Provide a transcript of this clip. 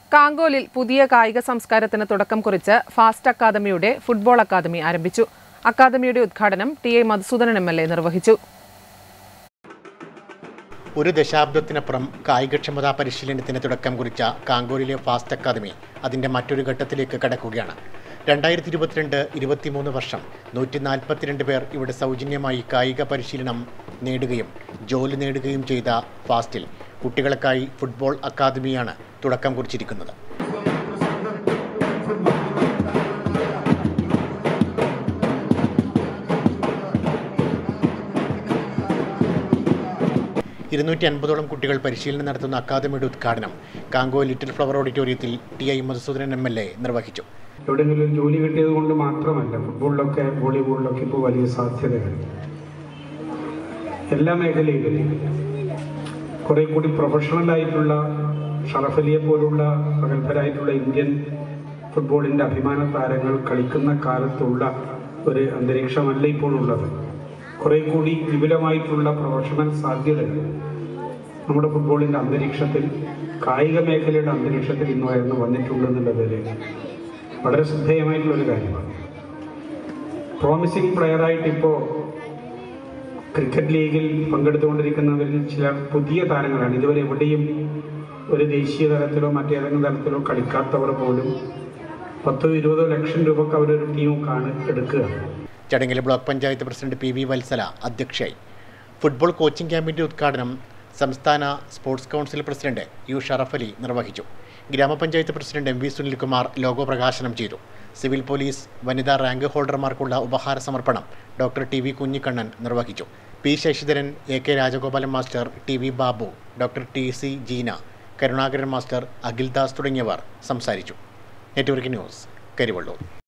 കാങ്കോലിൽ പുതിയ കായിക സംസ്കാരത്തിന് തുടക്കം കുറിച്ച് ഫാസ്റ്റ് അക്കാദമിയുടെ ഫുട്ബോൾ അക്കാദമി ആരംഭിച്ചു. അക്കാദമിയുടെ ഉദ്ഘാടനം ടി.ഐ. മധുസൂദനൻ എം.എൽ.എ. നിർവഹിച്ചു. ഒരു ദശാബ്ദത്തിനപ്പുറം കായികക്ഷമതാ പരിശീലനത്തിന് തുടക്കം കുറിച്ച കാങ്കോലിലെ ഫാസ്റ്റ് അക്കാദമി അതിൻ്റെ മറ്റൊരു ഘട്ടത്തിലേക്ക് കടക്കുകയാണ്. 2022-23 വർഷം 142 പേർ ഇവിടെ സൗജന്യമായി കായിക പരിശീലനം നേടുകയും ജോലി നേടുകയും ചെയ്ത ഫാസ്റ്റിൽ കുട്ടികൾക്കായി ഫുട്ബോൾ അക്കാദമിയാണ് തുടക്കം കുറിച്ചിരിക്കുന്നത്. ോളം കുട്ടികൾ പരിശീലനം നടത്തുന്ന അക്കാദമിയുടെ ഉദ്ഘാടനം കാങ്കോ ലിറ്റിൽ ഫ്ലവർ ഓഡിറ്റോറിയത്തിൽ ടി.ഐ. മധുസൂദനൻ എം.എൽ.എ. നിർവഹിച്ചു. എവിടെയെങ്കിലും ജോലി കിട്ടിയത് കൊണ്ട് മാത്രമല്ല, ഫുട്ബോളിലൊക്കെ വോളിബോളിലൊക്കെ ഇപ്പോൾ വലിയ സാധ്യതകൾ എല്ലാ മേഖലയിലും കുറെ കൂടി പ്രൊഫഷണലായിട്ടുള്ള ഷറഫലിയെ പോലുള്ള പ്രഗത്ഭരായിട്ടുള്ള ഇന്ത്യൻ ഫുട്ബോളിൻ്റെ അഭിമാന താരങ്ങൾ കളിക്കുന്ന കാലത്തുള്ള ഒരു അന്തരീക്ഷമല്ല ഇപ്പോൾ ഉള്ളത്. കുറെ കൂടി വിപുലമായിട്ടുള്ള പ്രൊഫഷണൽ സാധ്യതകൾ നമ്മുടെ ഫുട്ബോളിൻ്റെ അന്തരീക്ഷത്തിൽ, കായിക മേഖലയുടെ അന്തരീക്ഷത്തിൽ ഇന്ന് ഉയർന്നു വന്നിട്ടുണ്ടെന്നുള്ളതിൽ വളരെ ശ്രദ്ധേയമായിട്ടുള്ളൊരു കാര്യമാണ്. പ്രോമിസിംഗ് പ്ലെയറായിട്ട് ഇപ്പോൾ ക്രിക്കറ്റ് ലീഗിൽ പങ്കെടുത്തുകൊണ്ടിരിക്കുന്നവരിൽ ചില പുതിയ താരങ്ങളാണ്. ഇതുവരെ എവിടെയും ഒരു ദേശീയ തലത്തിലോ മറ്റേതെങ്കിലും തലത്തിലോ കളിക്കാത്തവർ പോലും 10-20 ലക്ഷം രൂപക്ക് അവരൊരു ടീമൊക്കെയാണ് എടുക്കുക. ചടങ്ങിൽ block panchayat president P V. Vatsala അധ്യക്ഷയായി. ഫുട്ബോൾ കോച്ചിംഗ് ക്യാമ്പിൻ്റെ ഉദ്ഘാടനം സംസ്ഥാന sports council president U Sharafali നിർവഹിച്ചു. ഗ്രാമപഞ്ചായത്ത് പ്രസിഡന്റ് എം.വി. സുനിൽകുമാർ ലോഗോ പ്രകാശനം ചെയ്തു. സിവിൽ പോലീസ് വനിതാ റാങ്ക് ഹോൾഡർമാർക്കുള്ള ഉപഹാര സമർപ്പണം ഡോക്ടർ ടി.വി. കുഞ്ഞിക്കണ്ണൻ നിർവഹിച്ചു. P. Sasidharan, A K. Rajagopalan master, T V. Babu, doctor T C. Jeena, Karunakaran master, Akhildas തുടങ്ങിയവർ സംസാരിച്ചു. Network news, Karivellur.